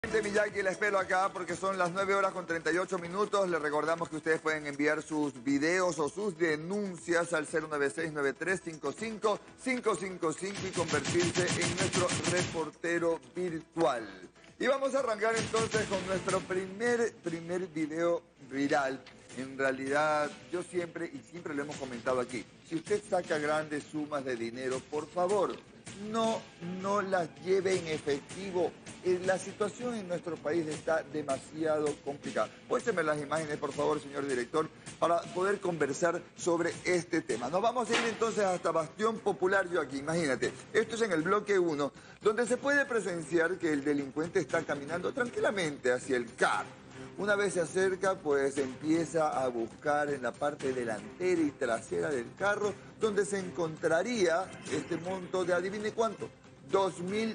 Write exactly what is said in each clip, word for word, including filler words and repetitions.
De Miyagi, la espero acá porque son las nueve horas con treinta y ocho minutos. Les recordamos que ustedes pueden enviar sus videos o sus denuncias al cero nueve seis nueve tres cinco cinco cinco cinco cinco y convertirse en nuestro reportero virtual. Y vamos a arrancar entonces con nuestro primer, primer video viral. En realidad, yo siempre, y siempre lo hemos comentado aquí, si usted saca grandes sumas de dinero, por favor, no, no las lleve en efectivo. La situación en nuestro país está demasiado complicada. Muéstrame las imágenes, por favor, señor director, para poder conversar sobre este tema. Nos vamos a ir entonces hasta Bastión Popular, yo aquí, imagínate. Esto es en el bloque uno, donde se puede presenciar que el delincuente está caminando tranquilamente hacia el carro. Una vez se acerca, pues empieza a buscar en la parte delantera y trasera del carro, donde se encontraría este monto de, adivine cuánto, dos mil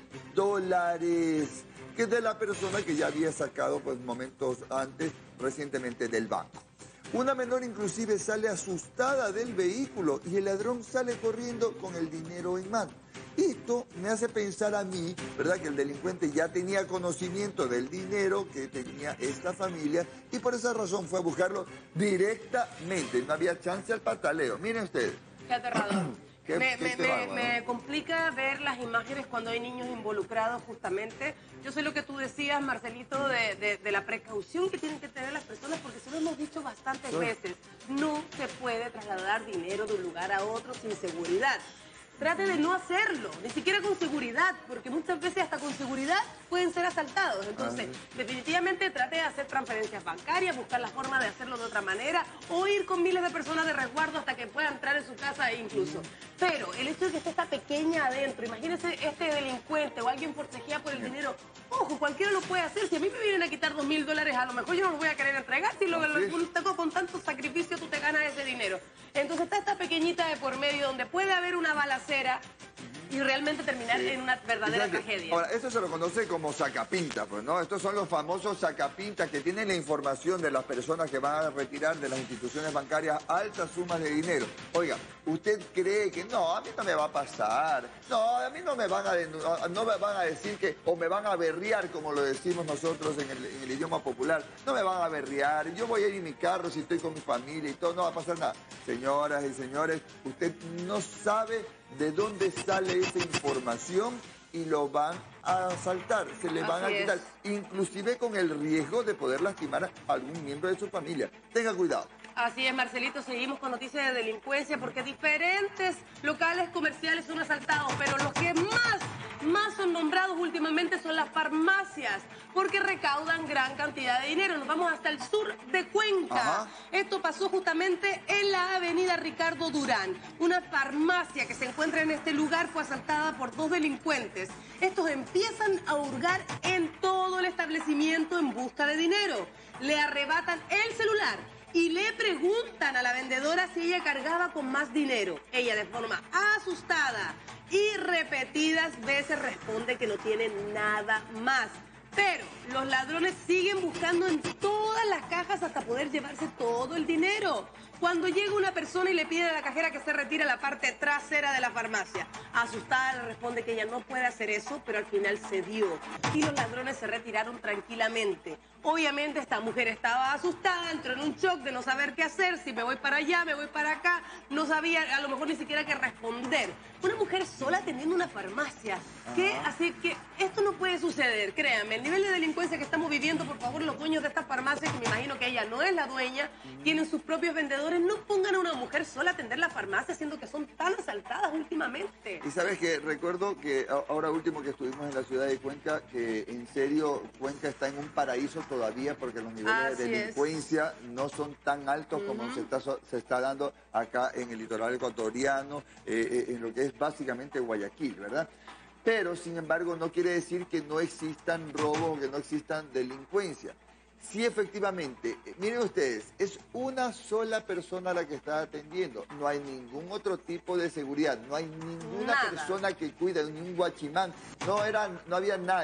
dólares, que es de la persona que ya había sacado pues momentos antes, recientemente del banco. Una menor inclusive sale asustada del vehículo y el ladrón sale corriendo con el dinero en mano. Esto me hace pensar a mí, ¿verdad?, que el delincuente ya tenía conocimiento del dinero que tenía esta familia y por esa razón fue a buscarlo directamente. No había chance al pataleo. Miren ustedes. Qué aterrador. ¿Qué, me, qué me, me, me complica ver las imágenes cuando hay niños involucrados justamente. Yo sé lo que tú decías, Marcelito, de, de, de la precaución que tienen que tener las personas, porque se lo hemos dicho bastantes sí. veces. No se puede trasladar dinero de un lugar a otro sin seguridad. Trate de no hacerlo, ni siquiera con seguridad, porque muchas veces hasta con seguridad pueden ser asaltados. Entonces, ah, definitivamente trate de hacer transferencias bancarias, buscar la forma de hacerlo de otra manera, o ir con miles de personas de resguardo hasta que pueda entrar en su casa incluso. Pero el hecho de que esté esta pequeña adentro, imagínese este delincuente o alguien forcejea por el dinero, ojo, cualquiera lo puede hacer. Si a mí me vienen a quitar dos mil dólares, a lo mejor yo no lo voy a querer entregar, si lo, lo, lo, con tanto sacrificio tú te ganas ese dinero. Entonces está esta pequeñita de por medio donde puede haber una balacera y realmente terminar sí. en una verdadera tragedia. Ahora, eso se lo conoce como sacapinta, pues, ¿no? Estos son los famosos sacapintas que tienen la información de las personas que van a retirar de las instituciones bancarias altas sumas de dinero. Oiga, ¿usted cree que no, a mí no me va a pasar? No, a mí no me van a, no me van a decir que, o me van a berrear, como lo decimos nosotros en el, en el idioma popular. No me van a berrear, yo voy a ir en mi carro si estoy con mi familia y todo, no va a pasar nada. Señoras y señores, usted no sabe de dónde sale esa información y lo van a asaltar, se le van a quitar, inclusive con el riesgo de poder lastimar a algún miembro de su familia. Tenga cuidado. Así es, Marcelito, seguimos con noticias de delincuencia porque diferentes locales comerciales son asaltados, pero los que más, más son nombrados últimamente son las farmacias, porque recaudan gran cantidad de dinero. Nos vamos hasta el sur de Cuenca. Ajá. Esto pasó justamente en la avenida Ricardo Durán. Una farmacia que se encuentra en este lugar fue asaltada por dos delincuentes. Estos empiezan a hurgar en todo el establecimiento en busca de dinero. Le arrebatan el celular y le preguntan a la vendedora si ella cargaba con más dinero. Ella, de forma asustada y repetidas veces, responde que no tiene nada más. Pero los ladrones siguen buscando en todas las cajas hasta poder llevarse todo el dinero. Cuando llega una persona y le pide a la cajera que se retire a la parte trasera de la farmacia, asustada le responde que ella no puede hacer eso, pero al final cedió. Y los ladrones se retiraron tranquilamente. Obviamente esta mujer estaba asustada, entró en un shock de no saber qué hacer, si me voy para allá, me voy para acá, no sabía a lo mejor ni siquiera qué responder. Una mujer sola teniendo una farmacia, que así que esto no puede suceder, créanme. El nivel de delincuencia que estamos viviendo, por favor, los dueños de estas farmacias, que me imagino que ella no es la dueña, tienen sus propios vendedores, no pongan a una mujer sola a atender la farmacia, siendo que son tan asaltadas últimamente. Y sabes que recuerdo que ahora último que estuvimos en la ciudad de Cuenca, que en serio Cuenca está en un paraíso todavía porque los niveles Así de delincuencia es. no son tan altos como uh-huh. se, está, se está dando acá en el litoral ecuatoriano, eh, en lo que es básicamente Guayaquil, ¿verdad? Pero, sin embargo, no quiere decir que no existan robos o que no existan delincuencia. Sí, efectivamente, miren ustedes, es una sola persona la que está atendiendo. No hay ningún otro tipo de seguridad, no hay ninguna Nada. persona que cuide, ni un guachimán. No, era, no había nadie.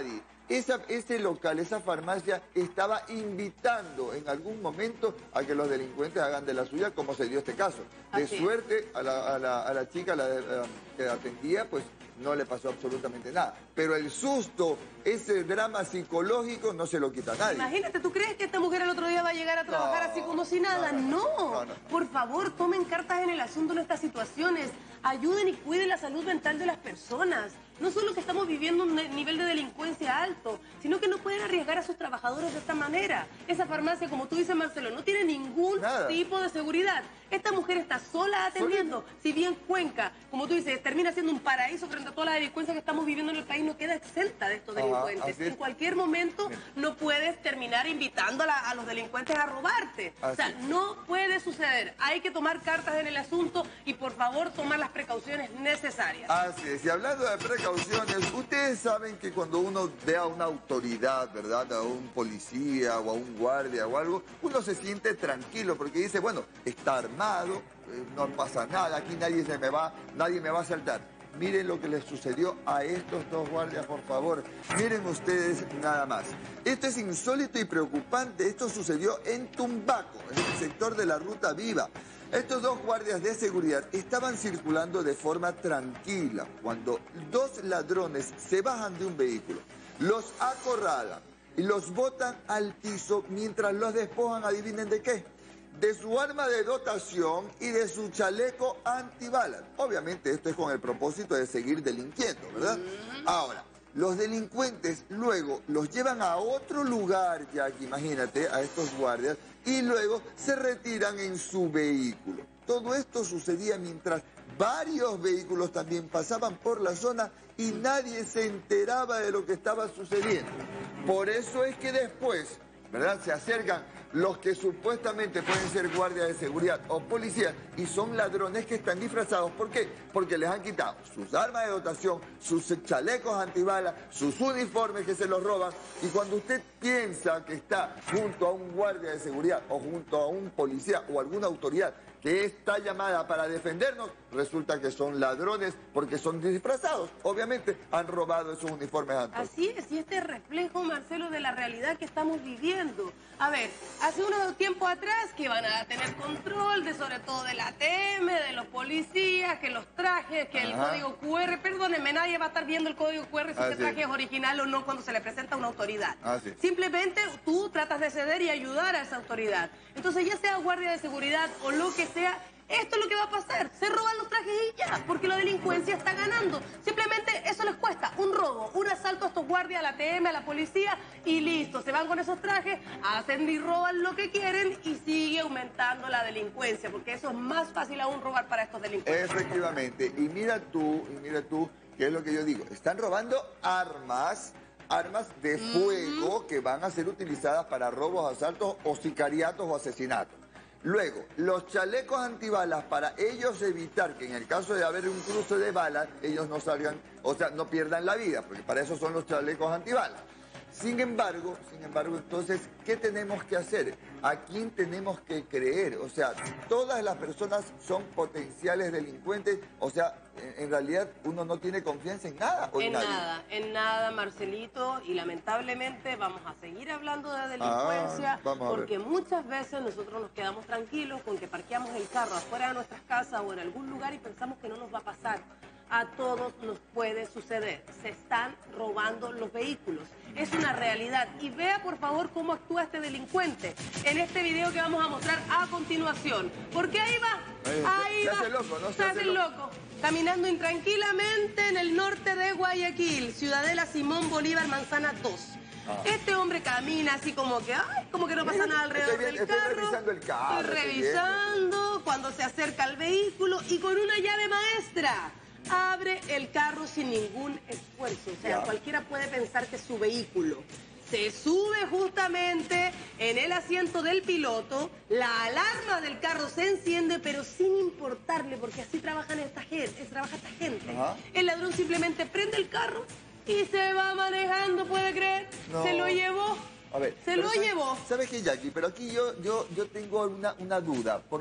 Esa, ese local, esa farmacia, estaba invitando en algún momento a que los delincuentes hagan de la suya, como se dio este caso. De Así suerte, a la, a la, a la chica la, a, que atendía, pues no le pasó absolutamente nada. Pero el susto, ese drama psicológico, no se lo quita a nadie. Imagínate, ¿tú crees que esta mujer el otro día va a llegar a trabajar No, así como si nada? no, no, No, no, no, no. Por favor, tomen cartas en el asunto en estas situaciones. Ayuden y cuiden la salud mental de las personas. No solo que estamos viviendo un nivel de delincuencia alto, sino que no pueden arriesgar a sus trabajadores de esta manera. Esa farmacia, como tú dices, Marcelo, no tiene ningún Nada. tipo de seguridad. Esta mujer está sola atendiendo. Solita. Si bien Cuenca, como tú dices, termina siendo un paraíso frente a toda la delincuencia que estamos viviendo en el país, no queda exenta de estos Ajá, delincuentes. así es. En cualquier momento Bien. no puedes terminar invitando a, la- a los delincuentes a robarte. Así O sea, es. no puede suceder. Hay que tomar cartas en el asunto y, por favor, tomar las precauciones necesarias. Así es, y hablando de precauciones, ustedes saben que cuando uno ve a una autoridad, ¿verdad? A un policía o a un guardia o algo, uno se siente tranquilo porque dice, bueno, está armado, eh, no pasa nada, aquí nadie se me va, nadie me va a asaltar. Miren lo que les sucedió a estos dos guardias, por favor. Miren ustedes nada más. Esto es insólito y preocupante. Esto sucedió en Tumbaco, en el sector de la Ruta Viva. Estos dos guardias de seguridad estaban circulando de forma tranquila cuando dos ladrones se bajan de un vehículo, los acorralan y los botan al piso mientras los despojan, adivinen de qué, de su arma de dotación y de su chaleco antibalas. Obviamente esto es con el propósito de seguir delinquiendo, ¿verdad? Ahora, los delincuentes luego los llevan a otro lugar, ya que imagínate, a estos guardias, y luego se retiran en su vehículo. Todo esto sucedía mientras varios vehículos también pasaban por la zona y nadie se enteraba de lo que estaba sucediendo. Por eso es que después, ¿verdad?, se acercan los que supuestamente pueden ser guardias de seguridad o policías y son ladrones que están disfrazados. ¿Por qué? Porque les han quitado sus armas de dotación, sus chalecos antibalas, sus uniformes que se los roban. Y cuando usted piensa que está junto a un guardia de seguridad o junto a un policía o alguna autoridad que está llamada para defendernos, resulta que son ladrones porque son disfrazados. Obviamente han robado esos uniformes antes. Así es, y este es reflejo, Marcelo, de la realidad que estamos viviendo. A ver, hace unos tiempos atrás que van a tener control de sobre todo de la T M, de los policías, que los trajes, que el Ajá. código cu erre, perdónenme, nadie va a estar viendo el código cu erre si Así ese traje es. es original o no cuando se le presenta a una autoridad. Así es. Simplemente tú tratas de ceder y ayudar a esa autoridad. Entonces, ya sea guardia de seguridad o lo que sea, esto es lo que va a pasar. Se roban los trajes y ya, porque la delincuencia está ganando. Simplemente eso les cuesta un robo, un asalto a estos guardias, a la T M, a la policía y listo. Se van con esos trajes, hacen y roban lo que quieren y sigue aumentando la delincuencia, porque eso es más fácil aún robar para estos delincuentes. Efectivamente. Y mira tú, y mira tú, ¿qué es lo que yo digo? Están robando armas, armas de fuego que van a ser utilizadas para robos, asaltos o sicariatos o asesinatos. Luego, los chalecos antibalas para ellos evitar que en el caso de haber un cruce de balas, ellos no salgan, o sea, no pierdan la vida, porque para eso son los chalecos antibalas. Sin embargo, sin embargo, entonces, ¿qué tenemos que hacer? ¿A quién tenemos que creer? O sea, todas las personas son potenciales delincuentes, o sea, en, en realidad uno no tiene confianza en nada o en, En nadie. nada, en nada, Marcelito, y lamentablemente vamos a seguir hablando de delincuencia, Ah, vamos a ver. porque muchas veces nosotros nos quedamos tranquilos con que parqueamos el carro afuera de nuestras casas o en algún lugar y pensamos que no nos va a pasar. A todos nos puede suceder. Se están robando los vehículos. Es una realidad. Y vea, por favor, cómo actúa este delincuente en este video que vamos a mostrar a continuación. Porque ahí va, Ahí, ahí se va. hace loco, ¿no? Se Se hace hace loco. loco. Caminando intranquilamente en el norte de Guayaquil, Ciudadela Simón Bolívar, Manzana dos. Ah. Este hombre camina así como que, ay, como que no pasa nada alrededor Estoy del bien- estoy carro. revisando el carro, Estoy estoy revisando cuando se acerca al vehículo y con una llave maestra abre el carro sin ningún esfuerzo. O sea, Ya. cualquiera puede pensar que es su vehículo. Se sube justamente en el asiento del piloto, la alarma del carro se enciende, pero sin importarle, porque así trabajan esta gente, trabaja esta gente. Ajá. El ladrón simplemente prende el carro y se va manejando, ¿puede creer? No. Se lo llevó. A ver, Se pero lo ¿sabes- llevó. ¿Sabes qué, Jackie? Pero aquí yo, yo, yo tengo una, una duda. ¿Por qué?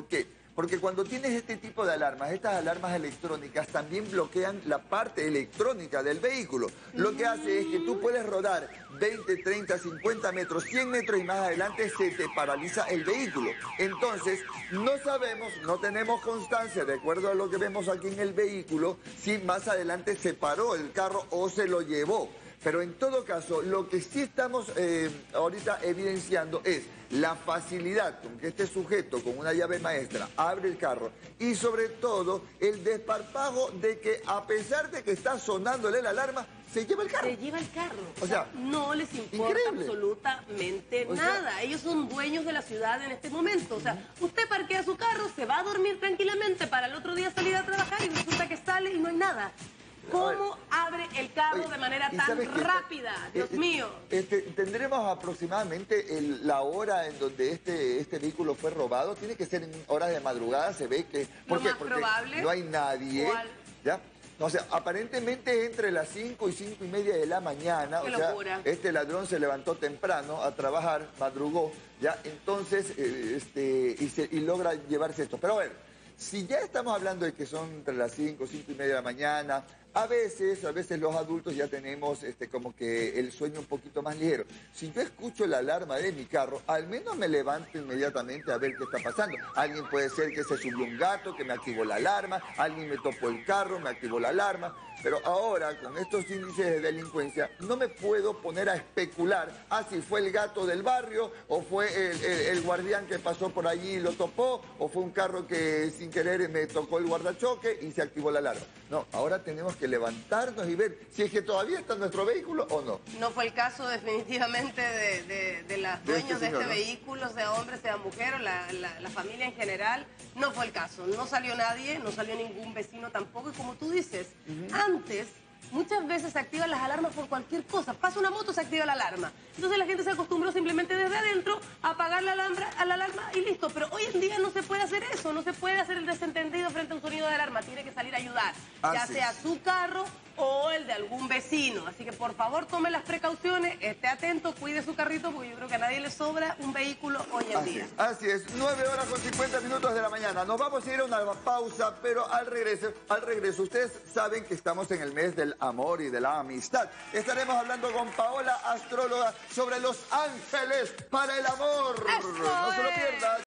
Porque cuando tienes este tipo de alarmas, estas alarmas electrónicas también bloquean la parte electrónica del vehículo. Lo que hace es que tú puedes rodar veinte, treinta, cincuenta metros, cien metros y más adelante se te paraliza el vehículo. Entonces, no sabemos, no tenemos constancia, de acuerdo a lo que vemos aquí en el vehículo, si más adelante se paró el carro o se lo llevó. Pero en todo caso, lo que sí estamos eh, ahorita evidenciando es la facilidad con que este sujeto con una llave maestra abre el carro y sobre todo el desparpajo de que a pesar de que está sonándole la alarma, se lleva el carro. Se lleva el carro. O sea, no les importa increíble. absolutamente O sea, nada. Ellos son dueños de la ciudad en este momento. O sea, usted parquea su carro, se va a dormir tranquilamente para el otro día salir a trabajar y resulta que sale y no hay nada. ¿Cómo abre el carro Oye, de manera ¿y tan sabes qué? rápida? Dios Eh, eh, mío. Este, tendremos aproximadamente el- la hora en donde este, este vehículo fue robado. Tiene que ser en horas de madrugada, se ve que... Lo ¿Por qué? más Porque probable. no hay nadie. ¿Cuál? ¿Ya? O sea, aparentemente entre las cinco y cinco y media de la mañana, Qué o sea, locura. este ladrón se levantó temprano a trabajar, madrugó, ya, entonces, eh, este, y, se- y logra llevarse esto. Pero bueno, si ya estamos hablando de que son entre las cinco, cinco y media de la mañana, a veces, a veces los adultos ya tenemos este, como que el sueño un poquito más ligero. Si yo escucho la alarma de mi carro, al menos me levanto inmediatamente a ver qué está pasando. Alguien puede ser que se subió un gato, que me activó la alarma, alguien me topó el carro, me activó la alarma. Pero ahora, con estos índices de delincuencia, no me puedo poner a especular, ah, si fue el gato del barrio, o fue el, el- el guardián que pasó por allí y lo topó, o fue un carro que sin querer me tocó el guardachoque y se activó la alarma. No, ahora tenemos que levantarnos y ver si es que todavía está nuestro vehículo o no. No fue el caso definitivamente de, de, de las De este dueños de este, señor, ¿no? vehículo, sea hombre, sea mujer, o la, la, la familia en general. No fue el caso. No salió nadie, no salió ningún vecino tampoco. Y como tú dices, antes muchas veces se activan las alarmas por cualquier cosa. Pasa una moto, se activa la alarma. Entonces la gente se acostumbró simplemente desde adentro a apagar la alarma, a la alarma y listo. Pero hoy en día no se puede hacer eso, no se puede hacer el desentendido frente a un sonido de alarma. Tiene que salir a ayudar, ya Así sea es. su carro o el de algún vecino. Así que por favor tome las precauciones, esté atento, cuide su carrito, porque yo creo que a nadie le sobra un vehículo hoy en Así día. es, así es, nueve horas con cincuenta minutos de la mañana. Nos vamos a ir a una pausa, pero al regreso, al regreso, ustedes saben que estamos en el mes del amor y de la amistad. Estaremos hablando con Paola, astróloga, sobre los ángeles para el amor. ¡Eso No se lo es! pierdan.